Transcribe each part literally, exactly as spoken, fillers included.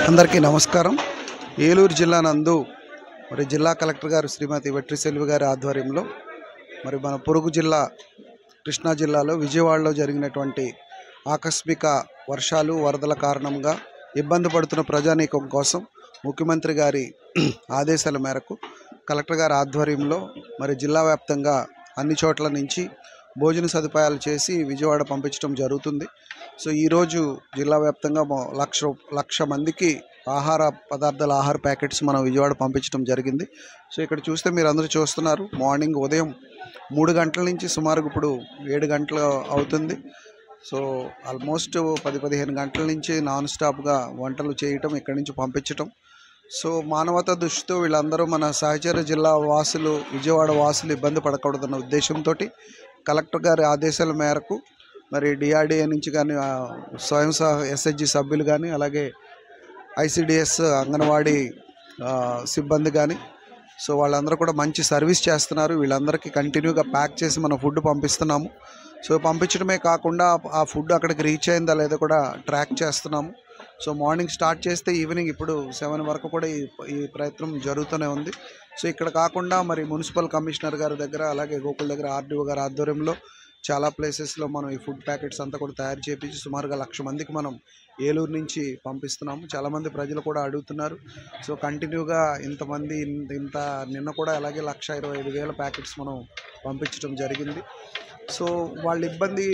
అందరికీ నమస్కారం. ఏలూరు జిల్లా నందు మరి జిల్లా కలెక్టర్ గారు శ్రీమతి వెట్రి సెల్వి గారి ఆధ్వర్యంలో మరి మన పొరుగు జిల్లా కృష్ణా జిల్లాలో విజయవాడలో జరిగినటువంటి ఆకస్మిక వర్షాలు వరదల కారణంగా ఇబ్బంది పడుతున్న ప్రజానీకం కోసం ముఖ్యమంత్రి గారి ఆదేశాల మేరకు కలెక్టర్ గారి ఆధ్వర్యంలో మరి జిల్లా వ్యాప్తంగా అన్ని చోట్ల నుంచి భోజన సదుపాయాలు చేసి విజయవాడ పంపించడం జరుగుతుంది. సో ఈరోజు జిల్లా వ్యాప్తంగా లక్ష లక్ష మందికి ఆహార పదార్థాల ఆహార ప్యాకెట్స్ మనం విజయవాడ పంపించడం జరిగింది. సో ఇక్కడ చూస్తే మీరు అందరూ చూస్తున్నారు, మార్నింగ్ ఉదయం మూడు గంటల నుంచి సుమారు ఇప్పుడు ఏడు గంటలు అవుతుంది. సో ఆల్మోస్ట్ పది పదిహేను గంటల నుంచి నాన్ స్టాప్గా వంటలు చేయటం, ఇక్కడి నుంచి పంపించటం. సో మానవతా దృష్టితో వీళ్ళందరూ మన సహచర జిల్లా వాసులు, విజయవాడ వాసులు ఇబ్బంది పడకూడదన్న ఉద్దేశంతో కలెక్టర్ గారి ఆదేశాల మేరకు మరి డిఆర్డిఏ నుంచి కానీ స్వయం సహ ఎస్హెచ్జి సభ్యులు కానీ అలాగే ఐసిడిఎస్ అంగన్వాడీ సిబ్బంది కానీ సో వాళ్ళందరూ కూడా మంచి సర్వీస్ చేస్తున్నారు. వీళ్ళందరికీ కంటిన్యూగా ప్యాక్ చేసి మనం ఫుడ్ పంపిస్తున్నాము. సో పంపించడమే కాకుండా ఆ ఫుడ్ అక్కడికి రీచ్ అయిందా లేదా కూడా ట్రాక్ చేస్తున్నాము. సో మార్నింగ్ స్టార్ట్ చేస్తే ఈవినింగ్ ఇప్పుడు సెవెన్ వరకు కూడా ఈ ఈ ప్రయత్నం జరుగుతూనే ఉంది. సో ఇక్కడ కాకుండా మరి మున్సిపల్ కమిషనర్ గారి దగ్గర అలాగే గోకుల్ దగ్గర ఆర్డీఓ గారి ఆధ్వర్యంలో చాలా ప్లేసెస్లో మనం ఈ ఫుడ్ ప్యాకెట్స్ అంతా కూడా తయారు చేయించి సుమారుగా లక్ష మందికి మనం ఏలూరు నుంచి పంపిస్తున్నాము. చాలామంది ప్రజలు కూడా అడుగుతున్నారు. సో కంటిన్యూగా ఇంతమంది ఇంత నిన్న కూడా అలాగే లక్ష ఇరవై ఐదు వేల ప్యాకెట్స్ మనం పంపించడం జరిగింది. సో వాళ్ళ ఇబ్బంది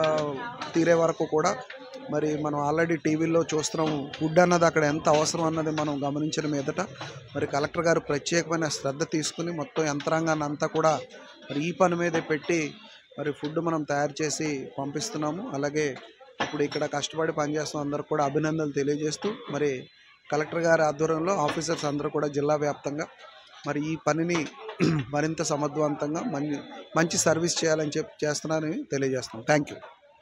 తీరే వరకు కూడా మరి మనం ఆల్రెడీ టీవీలో చూస్తున్నాము. ఫుడ్ అన్నది అక్కడ ఎంత అవసరం అన్నది మనం గమనించిన మీదట మరి కలెక్టర్ గారు ప్రత్యేకమైన శ్రద్ధ తీసుకుని మొత్తం యంత్రాంగాన్ని అంతా కూడా మరి ఈ పని మీదే పెట్టి మరి ఫుడ్ మనం తయారు చేసి పంపిస్తున్నాము. అలాగే ఇప్పుడు ఇక్కడ కష్టపడి పనిచేస్తున్న అందరూ కూడా అభినందనలు తెలియజేస్తూ మరి కలెక్టర్ గారి ఆధ్వర్యంలో ఆఫీసర్స్ అందరూ కూడా జిల్లా వ్యాప్తంగా మరి ఈ పనిని మరింత సమర్థవంతంగా మంచి మంచి సర్వీస్ చేయాలని చెప్పి చేస్తున్నారని తెలియజేస్తున్నాం. Thank you.